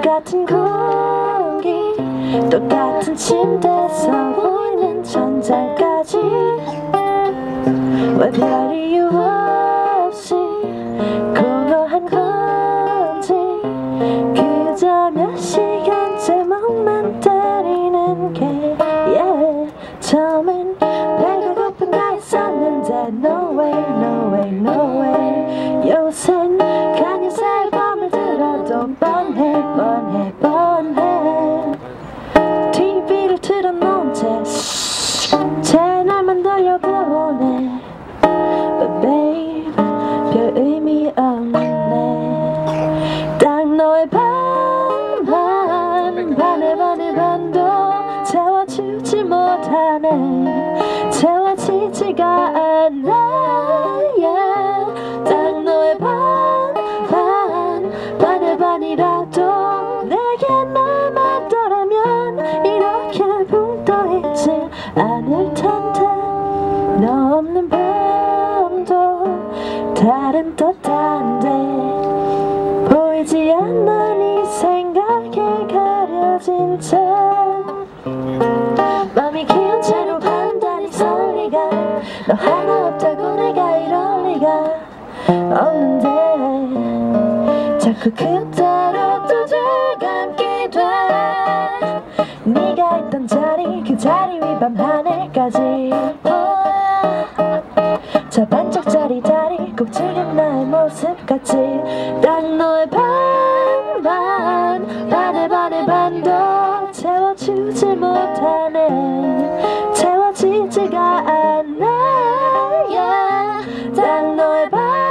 똑같은 공기 똑같은 침대에서 보이는 천장까지 왜 별 이유 없이 공허한 건지 그저 몇 시간째 멍만 때리는 게 yeah. 처음엔 배가 고픈가 했었는데 no way no way no way 요샌 간이새 밤을 들어도 뻔해 TV를 틀어놓은 채 채널만 돌려보네 But babe 별 의미 없네 딱 너의 반의 반도 채워주지 못하네 채워지지가 않아 yeah. 딱 너의 반의 반이라도 내게 남았더라면 이렇게 붕 떠있지 않을 텐데 너 없는 밤도 다른 뜻한데 보이지 않는 이 생각에 가려진 채 맘이 기운 채로 판단이 설 리가 너 하나 없다고 내가 이럴 리가 없는데 자꾸 그대로 또 되감게 돼 네가 있던 자리 그 자리 위 밤하늘까지 저 반짝짜리 다리 꼭 지금 나의 모습같이 딱 너의 반의 반도 채워주지 못하네 채워지지가 않아 yeah. 딱 너의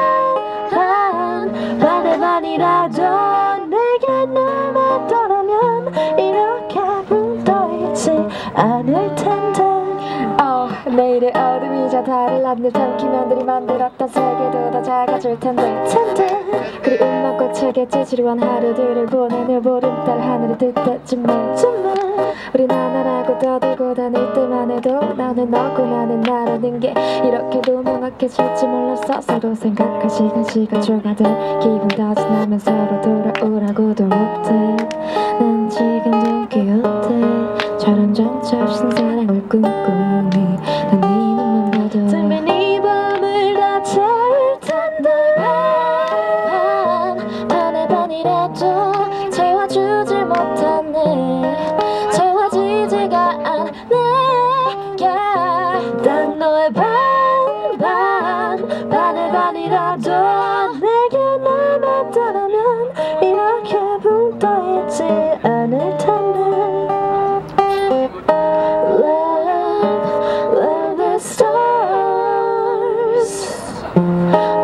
반의 반이라도 내게 남았더라면 이렇게 붕 떠있지 않을 텐데 내일의 어둠이 저 달을 하늘 삼키면 들이 만들었던 세계도 더 작아질 텐데 그리움만 꽂히겠지 지루한 하루들을 보내 늘 보름달 하늘을 듯했지만 우린 하나라고 떠들고 다닐 때만 해도 나는 너고 나는 나라는 게 이렇게도 명확해질지 몰랐어 서로 생각할 시간 초과돼 기분 더 지나면 서로 돌아오라고도 못해 난 지금 좀 귀엽대 저런 정처 없인 사랑을 꿈꾸니 난 네 눈만 봐도 들면 이 밤을 다 채울 텐데 반의 반이라도 채워주질 못하네 채워지지가 않네 yeah. 딱 너의 반의 반이라도 내게 남았더라면 이렇게 붕 떠있지 않을 텐데 Love the stars